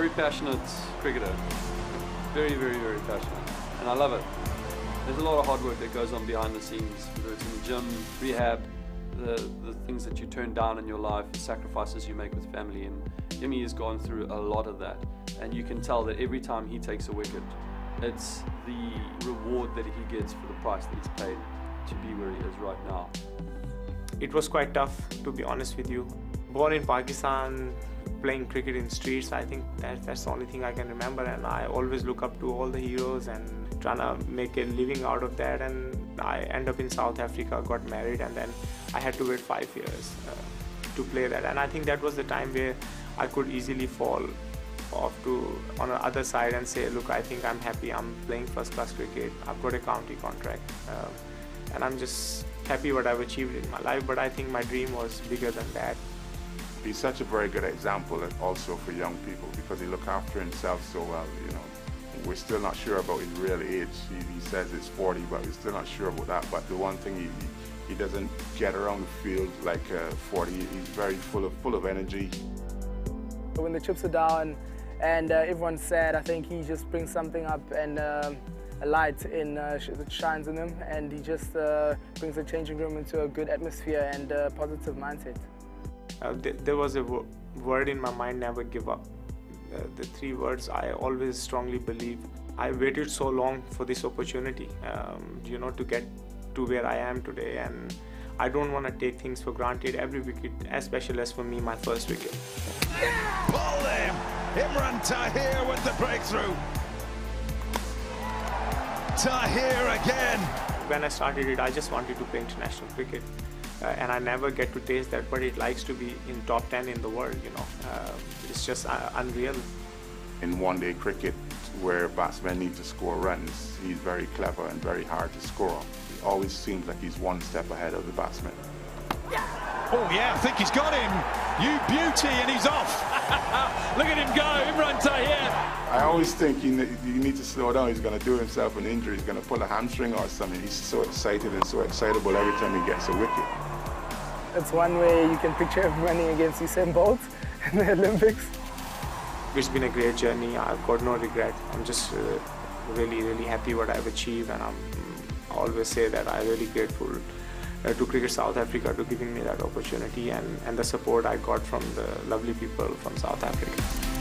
very passionate cricketer. Very, very, very passionate. And I love it. There's a lot of hard work that goes on behind the scenes, whether it's in the gym, rehab, the things that you turn down in your life, the sacrifices you make with family. And Jimmy has gone through a lot of that. And you can tell that every time he takes a wicket, it's the reward that he gets for the price that he's paid to be where he is right now. It was quite tough, to be honest with you. Born in Pakistan, playing cricket in streets, I think that's the only thing I can remember, and I always look up to all the heroes and trying to make a living out of that. And I end up in South Africa, got married, and then I had to wait 5 years to play that. And I think that was the time where I could easily fall off to on the other side and say, look, I think I'm happy, I'm playing first class cricket, I've got a county contract, and I'm just happy what I've achieved in my life. But I think my dream was bigger than that. He's such a very good example also for young people because he looks after himself so well. You know, we're still not sure about his real age. He says it's 40, but we're still not sure about that. But the one thing, he doesn't get around the field like 40. He's very full of energy. When the chips are down and everyone's sad, I think he just brings something up, and a light that shines in him, and he just brings the changing room into a good atmosphere and a positive mindset. There was a word in my mind: never give up. The 3 words I always strongly believe. I waited so long for this opportunity, you know, to get to where I am today, and I don't want to take things for granted. Every wicket, as special as for me, my first wicket. Ball him! Imran Tahir with the breakthrough. Tahir again. When I started it, I just wanted to play international cricket. And I never get to taste that, but it likes to be in top 10 in the world, you know. It's just unreal. In one-day cricket, where batsmen need to score runs, he's very clever and very hard to score. He always seems like he's one step ahead of the batsman. Oh yeah, I think he's got him. You beauty, and he's off. Look at him go, Imran Tahir. I always think you need to slow down. He's going to do himself an injury. He's going to pull a hamstring or something. He's so excited and so excitable every time he gets a wicket. It's one way you can picture him running against Usain Bolt in the Olympics. It's been a great journey. I've got no regret. I'm just really, really happy what I've achieved, and I always say that I'm really grateful to Cricket South Africa for giving me that opportunity and the support I got from the lovely people from South Africa.